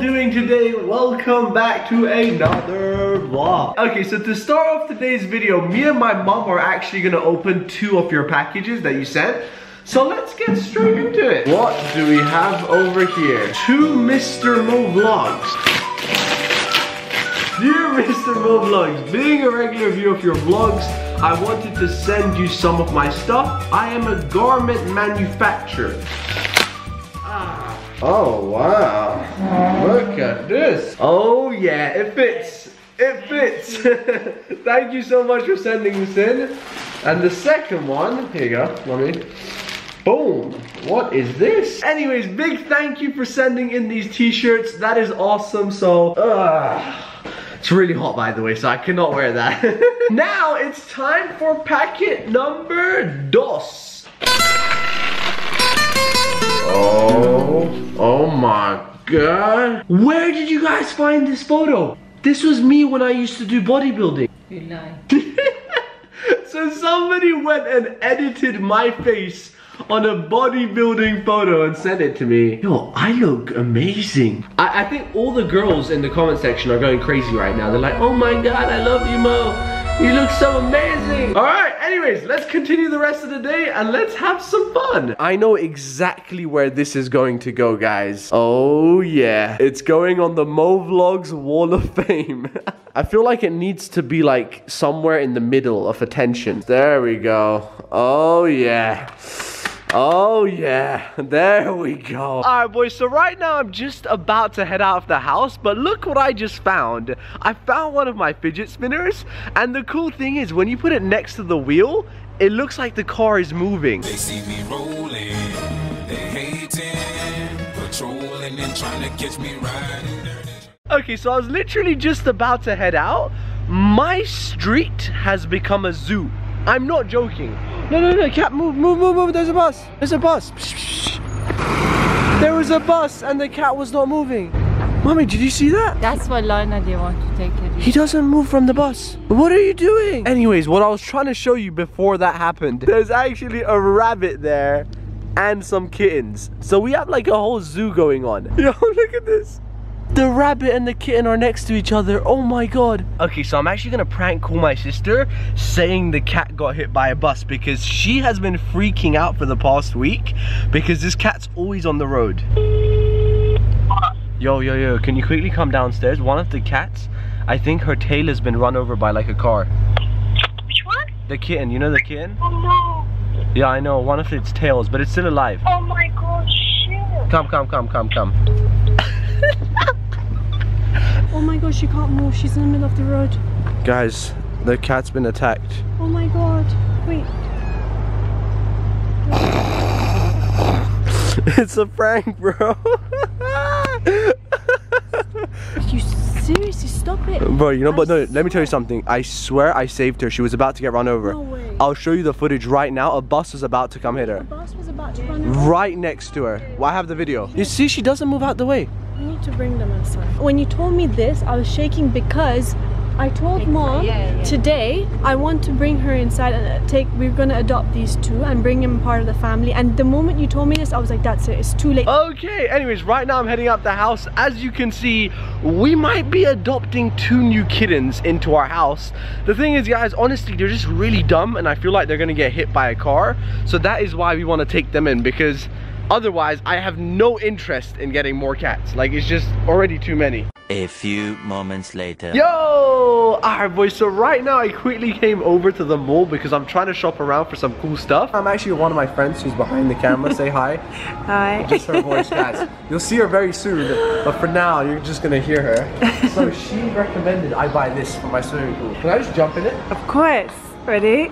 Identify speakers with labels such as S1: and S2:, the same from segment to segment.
S1: doing today? Welcome back to another vlog. Okay, so to start off today's video, me and my mom are actually gonna open 2 of your packages that you sent. So let's get straight into it. What do we have over here? 2 Mr. Mo vlogs. Dear Mr. Mo vlogs, being a regular viewer of your vlogs, I wanted to send you some of my stuff. I am a garment manufacturer. Oh wow, look at this. Oh yeah, it fits. It fits. Thank you so much for sending this in. And the second one, here you go, mommy. Boom, what is this? Anyways, big thank you for sending in these t-shirts. That is awesome. So, it's really hot by the way, so I cannot wear that. Now it's time for packet number 2. Oh my god. Where did you guys find this photo? This was me when I used to do bodybuilding.
S2: You lie.
S1: So somebody went and edited my face on a bodybuilding photo and sent it to me. Yo, I look amazing. I think all the girls in the comment section are going crazy right now. They're like, oh my god, I love you, Mo. You look so amazing. All right, anyways, let's continue the rest of the day and let's have some fun. I know exactly where this is going to go, guys. Oh yeah, it's going on the Mo Vlogs Wall of Fame. I feel like it needs to be like somewhere in the middle of attention. There we go. Oh yeah. Oh yeah, there we go. Alright boys, so right now I'm just about to head out of the house, but look what I just found. I found one of my fidget spinners, and the cool thing is when you put it next to the wheel, it looks like the car is moving.
S3: They see me rolling, they hating, patrolling and trying to catch me riding.
S1: Okay, so I was literally just about to head out. My street has become a zoo. I'm not joking. No, cat, move, there's a bus. There's a bus. There was a bus and the cat was not moving. Mommy, did you see that?
S2: That's why Lina didn't want to take it.
S1: He doesn't move from the bus. What are you doing? Anyways, what I was trying to show you before that happened, there's actually a rabbit there and some kittens. So we have like a whole zoo going on. Yo, look at this. The rabbit and the kitten are next to each other. Oh my god. Okay, so I'm actually gonna prank call my sister saying the cat got hit by a bus because she has been freaking out for the past week because this cat's always on the road. Yo, can you quickly come downstairs? One of the cats, I think her tail has been run over by like a car.
S4: Which one?
S1: The kitten, you know the kitten?
S4: Oh no.
S1: Yeah, I know, one of its tails, but it's still alive.
S4: Oh my god, shit.
S1: Come.
S5: Oh my god, she can't move. She's in the middle of the road.
S1: Guys, the cat's been attacked.
S5: Oh my god. Wait.
S1: It's a prank, bro.
S5: You seriously stop it?
S1: Bro, you know, but no, let me tell you something. I swear I saved her. She was about to get run over.
S5: No way.
S1: I'll show you the footage right now. A bus was about to come hit her.
S5: The bus was about to run over.
S1: Right next to her. Well, I have the video. You see, she doesn't move out the way.
S5: We need to bring them inside. When you told me this, I was shaking because I told mom today I want to bring her inside and we're gonna adopt these 2 and bring him part of the family. And the moment you told me this, I was like, that's it, it's too late. Okay, anyways, right now I'm heading out the house. As you can see, we might be adopting 2 new kittens into our house. The thing is, guys, honestly, they're just really dumb and I feel like they're gonna get hit by a car. So that is why we want to take them in, because otherwise I have no interest in getting more cats. Like, it's just already too many.
S6: A few moments later.
S1: Yo! Alright boys, so right now I quickly came over to the mall because I'm trying to shop around for some cool stuff. I'm actually with one of my friends who's behind the camera. Say hi.
S5: Hi.
S1: Just her voice, guys. You'll see her very soon, but for now you're just gonna hear her. So she recommended I buy this for my swimming pool. Can I just jump in it?
S5: Of course. Ready?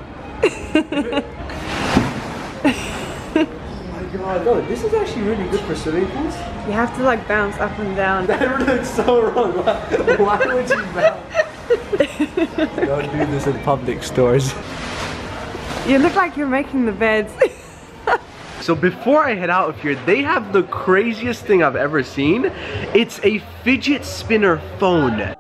S1: God, no, this is actually really good for swimming pools.
S5: You have to like bounce up and down.
S1: That looks so wrong. Why would you bounce? Don't do this in public stores.
S5: You look like you're making the beds.
S1: So before I head out of here, they have the craziest thing I've ever seen. It's a fidget spinner phone.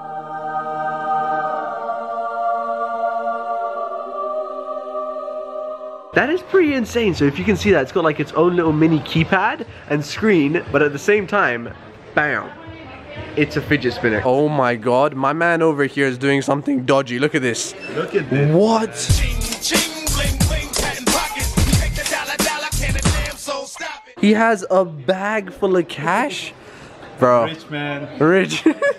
S1: That is pretty insane. So if you can see that, it's got like its own little mini keypad and screen, but at the same time, bam, it's a fidget spinner. Oh my god, my man over here is doing something dodgy. Look at this. Look at this. What? He has a bag full of cash? Bro.
S7: Rich man.
S1: Rich.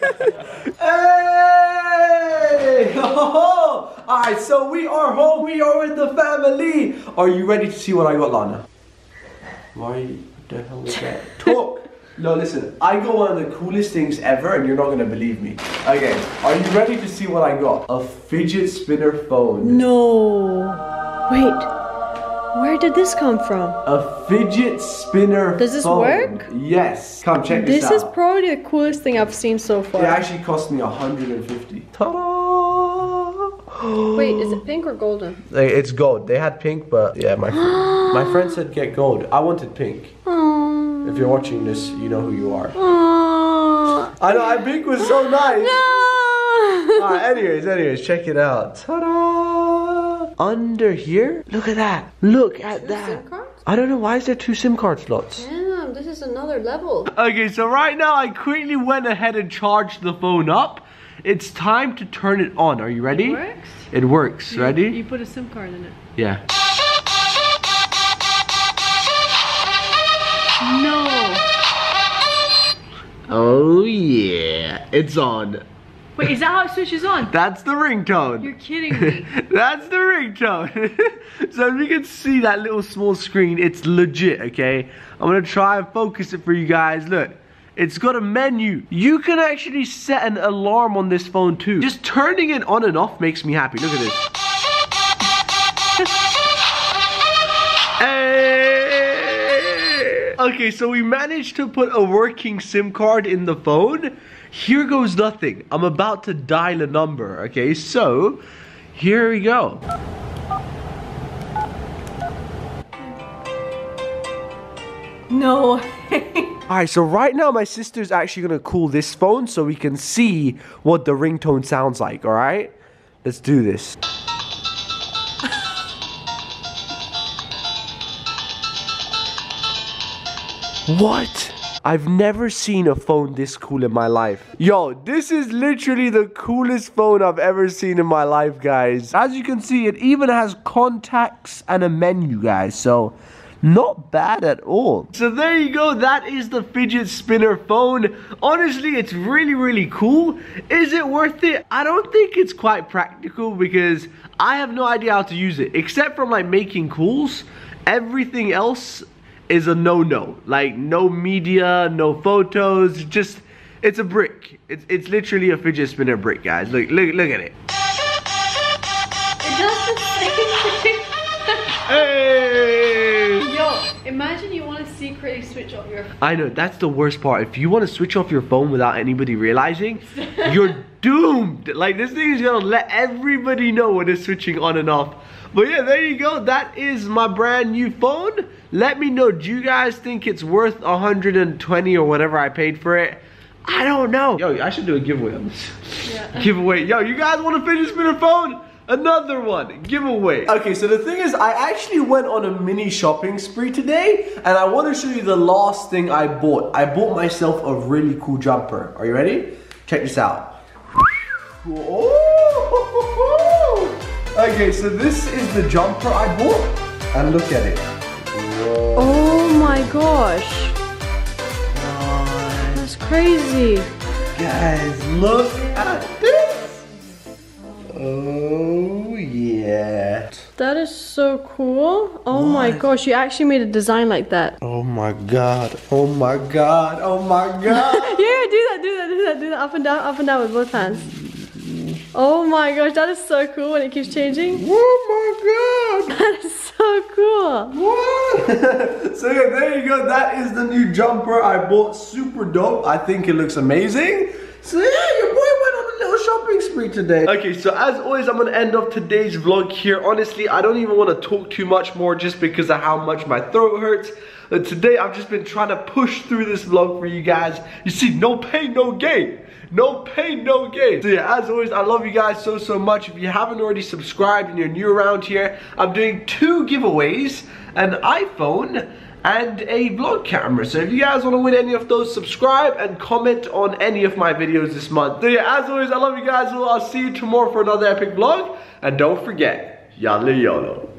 S1: Hey! Alright, so we are home. We are with the family. Are you ready to see what I got, Lana? Why the hell was that? Talk. No, listen. I got one of the coolest things ever, and you're not gonna believe me. Okay, are you ready to see what I got? A fidget spinner phone.
S5: No. Wait. Where did this come from?
S1: A fidget spinner phone.
S5: Does this work?
S1: Yes. Come check this out.
S5: This is probably the coolest thing I've seen so far.
S1: It actually cost me 150. Ta-da!
S5: Wait, is it pink or golden?
S1: It's gold. They had pink, but yeah, my friend said get gold. I wanted pink.
S5: Aww.
S1: If you're watching this, you know who you are.
S5: Aww.
S1: I know, pink was so nice.
S5: No.
S1: Alright, anyways, check it out. Ta-da! Under here? Look at that. Look at that.
S5: SIM cards?
S1: I don't know, why is there 2 SIM card slots?
S5: Damn, this is another level.
S1: Okay, so right now I quickly went ahead and charged the phone up. It's time to turn it on. Are you ready?
S5: It works?
S1: It works. Ready?
S5: You put a SIM card in it.
S1: Yeah.
S5: No.
S1: Oh yeah, it's on.
S5: Wait, is that how it switches on?
S1: That's the ringtone.
S5: You're kidding me.
S1: That's the ringtone. So if you can see that little small screen, it's legit, okay? I'm gonna try and focus it for you guys. Look, it's got a menu. You can actually set an alarm on this phone too. Just turning it on and off makes me happy. Look at this. Hey! Okay, so we managed to put a working SIM card in the phone. Here goes nothing. I'm about to dial a number, okay? So, here we go.
S5: No.
S1: Alright, so right now my sister's actually gonna cool this phone so we can see what the ringtone sounds like, alright? Let's do this. What? I've never seen a phone this cool in my life. Yo, this is literally the coolest phone I've ever seen in my life, guys. As you can see, it even has contacts and a menu, guys. So, not bad at all. So there you go. That is the fidget spinner phone. Honestly, it's really, really cool. Is it worth it? I don't think it's quite practical because I have no idea how to use it. Except for like making calls. Everything else is a no-no. Like no media, no photos, just it's a brick. It's literally a fidget spinner brick, guys. Look at it.
S5: It does the same thing.
S1: Hey!
S5: Yo, imagine you want to secretly switch off your phone.
S1: I know, that's the worst part. If you want to switch off your phone without anybody realizing, you're doomed. Like this thing is gonna let everybody know when it's switching on and off. But yeah, there you go. That is my brand new phone. Let me know, do you guys think it's worth 120 or whatever I paid for it? I don't know. Yo, I should do a giveaway on this. Yeah. Giveaway. Yo, you guys want a fidget spinner phone? Another one. Giveaway. Okay, so the thing is, I actually went on a mini shopping spree today, and I want to show you the last thing I bought. I bought myself a really cool jumper. Are you ready? Check this out. Oh! Okay, so this is the jumper I bought, and look at it. Whoa.
S5: Oh my gosh. That's crazy.
S1: Guys, look at this. Oh yeah.
S5: That is so cool. Oh my gosh, you actually made a design like that.
S1: Oh my god. Oh my god. Oh my god.
S5: Yeah, do that. Up and down with both hands. Oh my gosh, that is so cool when it keeps changing.
S1: Oh my god.
S5: That is so cool.
S1: What? So yeah, there you go. That is the new jumper I bought. Super dope. I think it looks amazing. So yeah, your boy went on a little shopping spree today. Okay, so as always, I'm gonna end off today's vlog here. Honestly, I don't even want to talk too much more just because of how much my throat hurts. Today, I've just been trying to push through this vlog for you guys. You see, no pain, no gain. No pain, no gain. So yeah, as always, I love you guys so much. If you haven't already subscribed and you're new around here, I'm doing 2 giveaways, an iPhone and a vlog camera. So if you guys want to win any of those, subscribe and comment on any of my videos this month. So yeah, as always, I love you guys. I'll see you tomorrow for another epic vlog. And don't forget, Yalla YOLO.